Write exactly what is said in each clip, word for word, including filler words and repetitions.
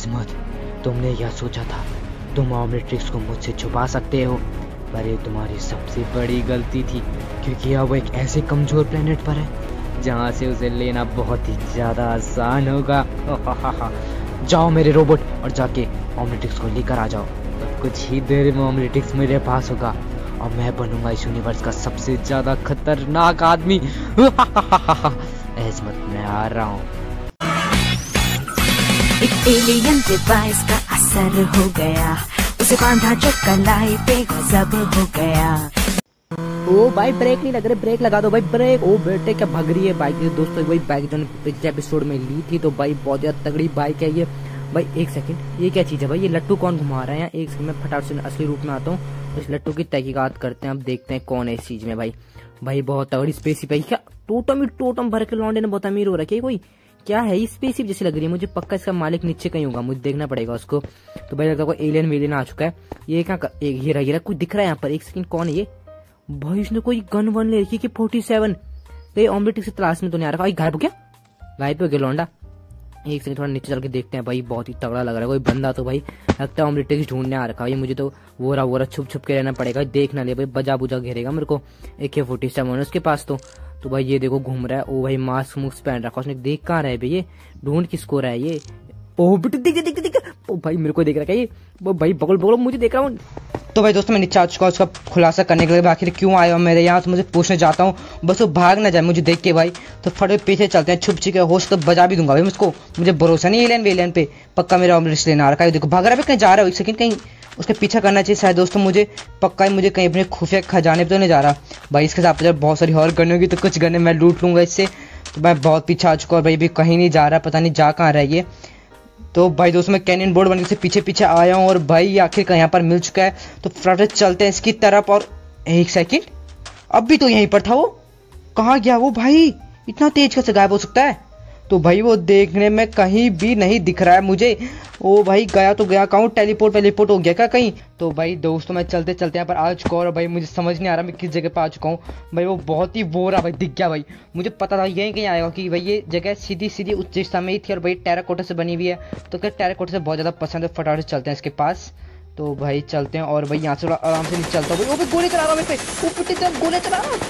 एजमत, तुमने यह सोचा था तुम ओमनिट्रिक्स को मुझसे छुपा सकते हो, पर ये तुम्हारी सबसे बड़ी गलती थी, क्योंकि अब वो एक ऐसे कमजोर प्लेनेट पर है जहाँ से उसे लेना बहुत ही ज़्यादा आसान होगा। जाओ मेरे रोबोट और जाके ओमनिट्रिक्स को लेकर आ जाओ। अब कुछ ही देर में ओमनिट्रिक्स मेरे पास होगा और मैं बनूंगा इस यूनिवर्स का सबसे ज़्यादा खतरनाक आदमी। एजमत, मैं आ रहा हूँ। एक एलियन डिवाइस का असर हो गया, उसे बांधा जो कलाई पे गजब हो गया। ओ भाई ब्रेक नहीं लग रहे, ब्रेक लगा दो भाई ब्रेक। ओ बेटे क्या भग रही है बाइक। दोस्तों वही बाइक जो पिछले एपिसोड में ली थी, तो भाई बहुत ज्यादा तगड़ी बाइक है ये। भाई एक सेकंड, ये क्या चीज है भाई? ये लट्टू कौन घुमा रहा है यहाँ? एक सेकंड में फटाफट से असली रूप में आता हूँ, इस लट्टू की तहकीकात करते हैं। अब देखते हैं कौन है इस चीज में। भाई भाई बहुत तगड़ी स्पेसशिप है। क्या टोटम ही टोटम भर के लौंडे ने बहुत अमीर हो रखी है कोई। क्या है स्पेसशिप जैसी लग रही है मुझे। पक्का इसका मालिक नीचे कहीं होगा, मुझे देखना पड़ेगा उसको। तो भाई लगता है कोई एलियन वेलियन आ चुका है। ये क्या कर, एक ये रहा ये रहा कुछ दिख रहा है यहाँ पर। एक सेकंड, कौन है ये? भाई इसने कोई गन वन ले रखी है फोर्टी सेवन। तो ओमनिट्रिक्स की तलाश में तो नहीं आ रहा। गायब हो गया, गायब हो गया लौंडा। एक सेकंड थोड़ा नीचे चल के देखते हैं। भाई बहुत ही तगड़ा लग रहा है कोई बंदा। तो भाई लगता है ओमनिट्रिक्स ढूंढने आ रखा है। मुझे तो वो रहा वो रहा छुप छुप के रहना पड़ेगा, देख ना ले भाई, बजा बुजा घेरेगा मेरे को। ए के फोर्टी सेवन उसके पास तो तो भाई ये देखो घूम रहा है। ओ भाई मास्क मुस्क पहन रखा उसने। देख कहाँ रहा है भाई ये? ढूंढ किसको रहा है ये? ओह बेटे दिख दिख दिख। ओ भाई मेरे को देख रहा है ये। वो भाई बगल बगल मुझे देख रहा हूँ। तो भाई दोस्तों मैं नीचे आ चुका हूँ उसका खुलासा करने के लिए। आखिर क्यों आया हो मेरे यहाँ, तो मुझे पूछने जाता हूँ, बस वो भाग ना जाए मुझे देख के भाई। तो फटे पीछे चलते हैं, छुप छिपे होश तो बजा भी दूंगा भाई मुझको। मुझे भरोसा नहीं एलियन वेलियन पे, पक्का मेरा ओमनिट्रिक्स लेना आ रखा है। देखो भाग रहा है, कहीं जा रहा है। एक सेकंड, कहीं उसके पीछा करना चाहिए शायद दोस्तों मुझे। पक्का ही मुझे कहीं अपने खुफिया खजाने पे तो नहीं जा रहा भाई। इसके साथ जब बहुत सारी और गन होगी तो कुछ गने मैं लूट लूंगा इससे। तो मैं बहुत पीछे आ चुका और भाई भी कहीं नहीं जा रहा, पता नहीं जा कहाँ रहा है ये। तो भाई दोस्तों मैं कैनियन बोर्ड बनने से पीछे पीछे आया हूँ और भाई आखिर यहाँ पर मिल चुका है। तो फटाफट चलते हैं इसकी तरफ। और एक सेकंड, अब भी तो यहीं पर था वो, कहाँ गया वो भाई? इतना तेज कैसे गायब हो सकता है? तो भाई वो देखने में कहीं भी नहीं दिख रहा है मुझे। ओ भाई गया तो गया कहूँ, टेलीपोर्ट टेलीपोर्ट हो गया क्या कहीं? तो भाई दोस्तों मैं चलते चलते यहाँ पर आ चुका हूँ और भाई मुझे समझ नहीं आ रहा मैं किस जगह पर आ चुका हूँ। भाई वो बहुत ही वो रहा भाई, दिख गया भाई। मुझे पता था यहीं कहीं आएगा कि भाई ये जगह सीधी सीधी उस दिशा में ही थी और भाई टेराकोटा से बनी हुई है। तो क्या टेराकोटा से बहुत ज़्यादा पसंद है। फटाफट से चलते हैं इसके पास। तो भाई चलते हैं और भाई यहाँ से थोड़ा आराम से नहीं चलता भाई। ओ भाई गोली चला रहा मेरे पे, ऊपर की तरफ गोली चला रहा।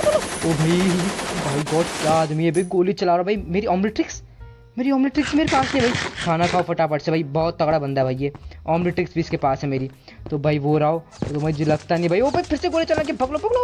ओ भाई भाई गॉड क्या आदमी है भाई, गोली चला रहा भाई। मेरी ओमनिट्रिक्स मेरी ओमनिट्रिक्स मेरे पास है भाई। खाना खाओ फटाफट से भाई, बहुत तगड़ा बंदा है भाई ये। ओमनिट्रिक्स भी इसके पास है मेरी। तो भाई वो रहा तो मुझे लगता नहीं भाई। ओ भाई फिर से गोली चला के पकड़ो पकड़ो।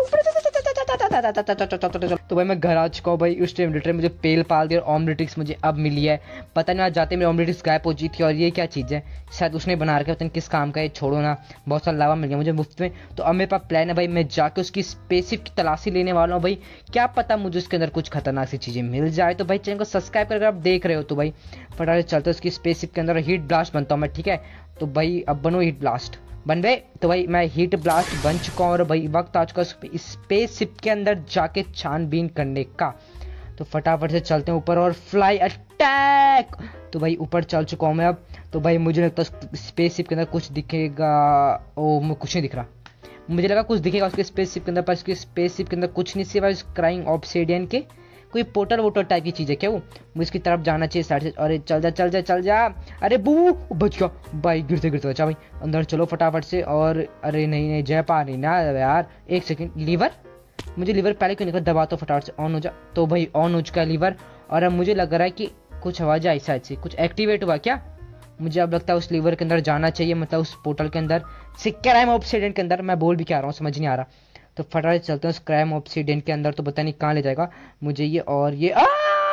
तो भाई मैं घर आ चुका हूँ भाई। उस टाइम लिटरली मुझे पेल पाल दिया और ओमनिट्रिक्स मुझे अब मिली है। पता नहीं आज जाते मेरी ओमनिट्रिक्स गायब हो जी थी। और ये क्या चीज़ है, शायद उसने बना रखा है, पता नहीं किस काम का है। छोड़ो ना, बहुत सारा लावा मिल गया मुझे मुफ्त में। तो अब मेरे पास प्लान है भाई, मैं जाके उसकी स्पेसशिप की तलाशी लेने वाला हूँ भाई। क्या पता मुझे उसके अंदर कुछ खतरनाक सी चीज़ें मिल जाए। तो भाई चैनल को सब्सक्राइब करके आप देख रहे हो। तो भाई फटाफट चलते उसकी स्पेसशिप के अंदर हीट ब्लास्ट बनता हूँ मैं, ठीक है? तो भाई अब बनो हीट ब्लास्ट बन गए। तो भाई मैं हीट ब्लास्ट बन चुका हूँ और भाई वक्त आ चुका है स्पेसशिप के अंदर जाके छानबीन करने का। तो फटाफट से चलते हैं ऊपर और फ्लाई अटैक। तो भाई ऊपर चल चुका हूँ मैं अब। तो भाई मुझे लगता है स्पेसशिप के अंदर कुछ दिखेगा। ओ मुझे कुछ नहीं दिख रहा, मुझे लगा कुछ दिखेगा उसके स्पेसशिप के अंदर, पर उसके स्पेसशिप के अंदर कुछ नहीं सिवाय क्राइंग ऑब्सिडियन के कोई पोर्टल वोटल टाइप की चीज़ है क्या वो? मुझे इसकी तरफ जाना चाहिए साइड से। अरे चल जा चल जा चल जा। अरे बू बच गया भाई, गिरते गिरते बचा भाई। अंदर चलो फटाफट से। और अरे नहीं नहीं जय पा नहीं ना यार। एक सेकंड, लीवर मुझे लीवर पहले क्यों निकल, दबा तो फटाफट से ऑन हो जा। तो भाई ऑन हो चुका है लीवर। और अब मुझे लग रहा है कि कुछ आवाज़ आई शायद से, कुछ एक्टिवेट हुआ क्या? मुझे अब लगता है उस लीवर के अंदर जाना चाहिए, मतलब उस पोर्टल के अंदर, क्राइम ऑब्सिडियन के अंदर। मैं बोल भी क्या रहा हूँ समझ नहीं आ रहा। तो फटाफट चलते हैं उस क्राइम ऑब्सिडियन के अंदर। तो पता नहीं कहाँ ले जाएगा मुझे ये। और ये आ!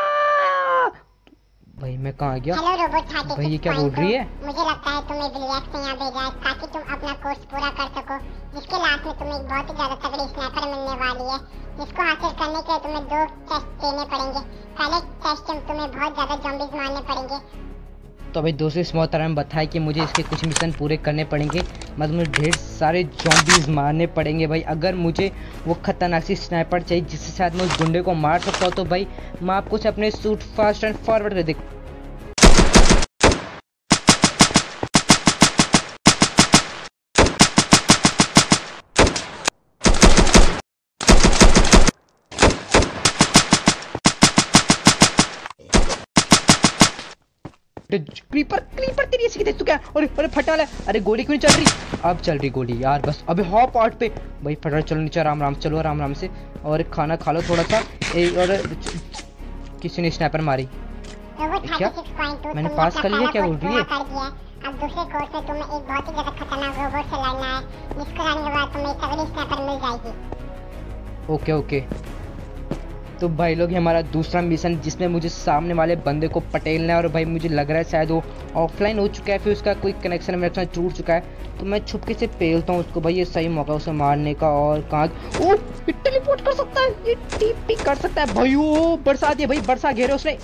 भाई मैं कहाँ गया? हेलो रोबोट भाई ये क्या बोल रही है? मुझे लगता है तुम्हें विलियक्स ने यहाँ भेजा है ताकि तुम अपना कोर्स पूरा कर सको, जिसके लास्ट में तुम्हें एक बहुत ही ज्यादा तगड़ी स्नाइपर मिलने वाली है, जिसको हासिल करने के लिए तुम्हें दो टेस्ट देने पड़ेंगे। पहले टेस्ट में तुम्हें बहुत ज्यादा जॉम्बीज मारने पड़ेंगे। तो भाई दोस्तों इस मोहतरम में बताया कि मुझे इसके कुछ मिशन पूरे करने पड़ेंगे, मतलब मुझे ढेर सारे जॉम्बीज मारने पड़ेंगे भाई। अगर मुझे वो खतरनाक सी स्नाइपर चाहिए जिससे शायद मैं उस गुंडे को मार सकता हूँ, तो भाई मैं आपको अपने सूट फास्ट एंड फॉरवर्ड कर देख। क्रीपर क्रीपर तेरी ऐसी देख तू क्या? अरे अरे फटा ले, अरे गोली क्यों नहीं चल रही? अब चल रही गोली यार बस। अबे हॉप आउट पे भाई फटाफट चलो नीचे, आराम आराम चलो आराम आराम से, और खाना खा लो थोड़ा सा। एक और किसी ने स्नाइपर मारी क्या? मैंने पास कर लिया क्या? बोल रही है अब दूसरे कोर्स में तुम्हें एक बहुत ही ज्यादा खतरनाक रोबोट से लड़ना है, जिसको लड़ने के बाद तुम्हें एक तगड़ी स्नाइपर मिल जाएगी। Okay okay. तो भाई लोग हमारा दूसरा मिशन, जिसमें मुझे सामने वाले बंदे को पटेलना है, और भाई मुझे लग रहा है शायद वो ऑफलाइन हो चुका है, फिर उसका कोई कनेक्शन मेरे साथ टूट चुका है, तो मैं छुपके से पेलता हूँ उसको। भाई ये सही मौका उसे मारने का। और कहाँ ओ टेलीपोर्ट कर सकता है, ये टीपी कर सकता है भाई। ओ बरसा दिया भाई, बरसा घेरे उसने।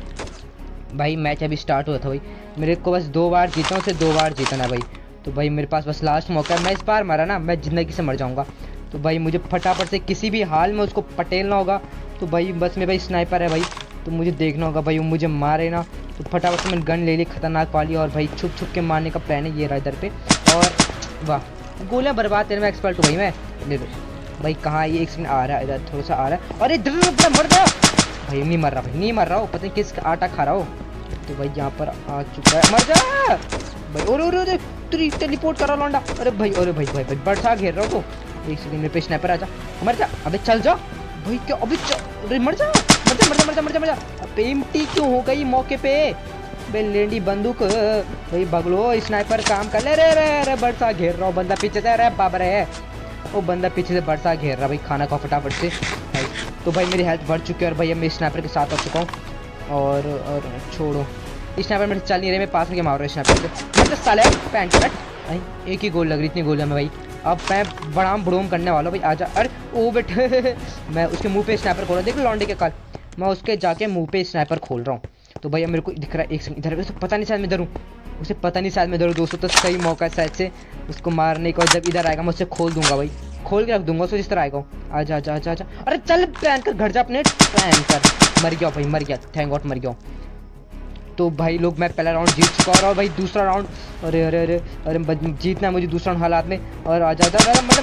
भाई मैच अभी स्टार्ट हुआ था भाई, मेरे को बस दो बार जीता, उसे दो बार जीतना भाई। तो भाई मेरे पास बस लास्ट मौका है, मैं इस बार मारा ना मैं जिंदगी से मर जाऊंगा। तो भाई मुझे फटाफट से किसी भी हाल में उसको पटेलना होगा। तो भाई बस मेरे भाई स्नाइपर है भाई, तो मुझे देखना होगा भाई वो मुझे मारे ना। तो फटाफट से मैंने गन ले ली खतरनाक वाली, और भाई छुप छुप के मारने का प्लान है। ये रहा इधर पे, और वाह गोलियां बर्बाद तेरे में एक्सपर्ट हूँ भाई मैं। ले लो भाई, कहाँ ये एक सेकंड आ रहा है, इधर थोड़ा सा आ रहा है। अरे इधर मर गया भाई, नहीं मर रहा भाई, नहीं मर रहा हो, पता नहीं किस आटा खा रहा हो। तो भाई यहाँ पर आ चुका है, मर जा भाई। और और टेलीपोर्ट करा लौंडा। अरे भाई अरे भाई भाई भाई बरसा घेर रहा हो। तो एक सेकंड मेरे पे स्नाइपर आ जा, मर जा अबे, चल जा भाई। क्या अबे अरे मर जा मर जा मर जा मर जा मर जा मर जा। अबे एमटी क्यों हो गई मौके पे? बे लेडी बंदूक भाई, बगलो स्नाइपर काम कर ले। रे रे रे बरसा घेर रहा हूँ, बंदा पीछे से। अरे बाबा रे, वो बंदा पीछे से बरसा घेर रहा भाई। खाना खा फटाफट से भाई। तो भाई मेरी हेल्थ बढ़ चुकी है, और भाई अब मैं स्नाइपर के साथ आ चुका हूँ। और और छोड़ो स्नाइपर मेरे चल नहीं रहे, मैं पास में मार रहा हूँ स्नाइपर से। मतलब साले पैंट कट भाई, एक ही गोल लग रही, इतनी गोलियां में भाई। अब मैं बड़ाम बड़ोम करने वाला हूँ भाई, आजा। अरे ओ बेटे मैं उसके मुंह पे स्नाइपर खोल रहा हूँ, देख लौंडे के काल, मैं उसके जाके मुंह पे स्नाइपर खोल रहा हूँ। तो भाई अब मेरे को दिख रहा है एक सेकंड इधर, उसे पता नहीं शायद मैं इधर हूँ, उसे पता नहीं शायद मैं इधर हूँ दोस्तों। तो सही मौका है शायद से उसको मारने का। जब इधर आएगा मैं उसे खोल दूंगा भाई, खोल के रख दूंगा उसको जिस तरह आएगा। आजा आजा आजा आजा। अरे चल प्लान कर, घर जा अपने प्लान कर। मर गया भाई, मर गया, थैंक गॉड मर गया। तो भाई लोग मैं पहला राउंड जीत चुका हूँ, और भाई दूसरा राउंड अरे अरे अरे अरे जीतना है मुझे दूसरा राउंड हालात में। और आ जा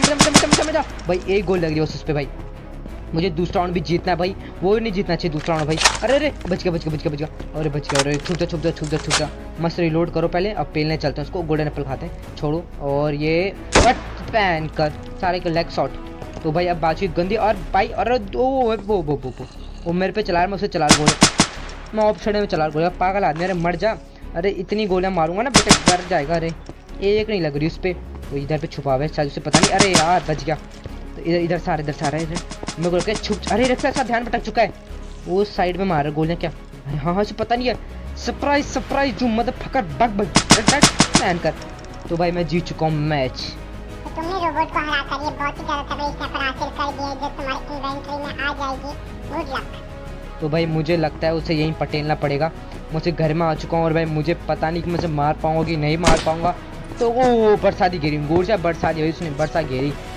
मजा भाई, एक गोल लग रही है उस पे भाई, मुझे दूसरा राउंड भी जीतना है भाई, वो नहीं जीतना चाहिए दूसरा राउंड भाई। अरे अरे बच गया बच गया बच गया बच गया, अरे बच गया। अरे छुप जा छुप जा छुप जा छुप जा, मस्त रिलोड करो पहले। अब पेलने चलते हैं उसको, गोल्डन एप्पल खाते हैं, छोड़ो। और ये पैन कर सारे के लेग शॉट। तो भाई अब बातचीत गंदी, और भाई अरे वो वो वो वो वो मेरे पे चला रहा, मैं उसे चला रहा गोले, मैं ऑप्शन में चला रहा, पागल आदमी। अरे मर जा, अरे इतनी गोलियां मारूंगा ना बेटा डर जाएगा। अरे एक नहीं लग रही उस पर, वो इधर पे छुपा हुआ है शायद, उसे पता नहीं। अरे यार बच गया। तो इधर इधर सारे इधर सारे इधर मेरे को लगा छुप, अरे रक्षा सा ध्यान भटक चुका है, वो साइड में मार रहा गोलियां क्या। हाँ हाँ उसे पता नहीं है, सरप्राइज सरप्राइज जो मतलब फकर बग बग प्लान कर। तो भाई मैं जीत चुका हूँ मैच। तो तुमने रोबोट को हरा कर ये बहुत ही ज्यादा तगड़ी स्नाइपर हासिल कर दिया, जो तुम्हारे इन्वेंटरी में आ जाएगी। Good luck. तो भाई मुझे लगता है उसे यहीं पटेलना पड़ेगा, मुझे घर में आ चुका हूँ, और भाई मुझे पता नहीं कि मुझे मार पाऊंगा कि नहीं मार पाऊंगा। तो वो बरसाती गिरी गोर से बरसाती हुई उसने बरसा गिरी।